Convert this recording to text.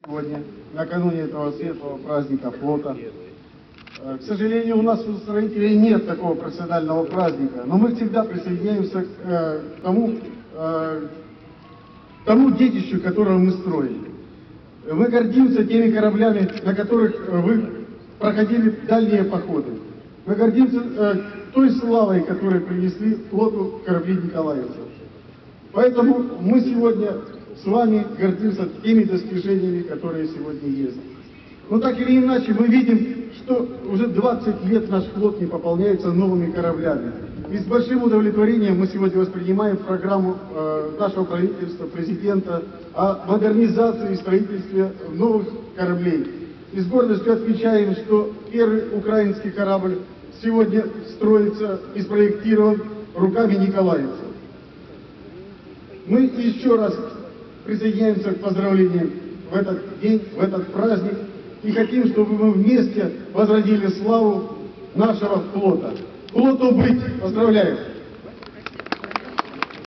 Сегодня, накануне этого светлого праздника флота. К сожалению, у нас у строителей нет такого профессионального праздника, но мы всегда присоединяемся к тому детищу, которое мы строили. Мы гордимся теми кораблями, на которых вы проходили дальние походы. Мы гордимся той славой, которую принесли флоту корабли николаевцев. Поэтому мы сегодня с вами гордимся теми достижениями, которые сегодня есть. Но так или иначе мы видим, что уже 20 лет наш флот не пополняется новыми кораблями. И с большим удовлетворением мы сегодня воспринимаем программу нашего правительства, президента о модернизации и строительстве новых кораблей. И с гордостью отмечаем, что первый украинский корабль сегодня строится и спроектирован руками николаевцев. Мы еще раз присоединяемся к поздравлениям в этот день, в этот праздник, и хотим, чтобы мы вместе возродили славу нашего флота. Флоту быть! Поздравляю!